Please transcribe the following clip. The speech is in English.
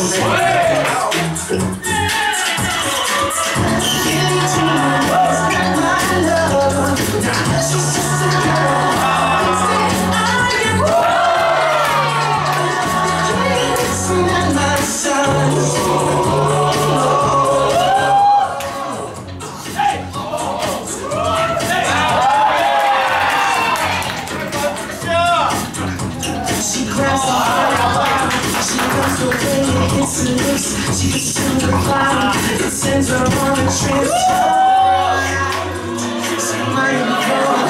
She gets in the cloud, it sends her on a trip. She might be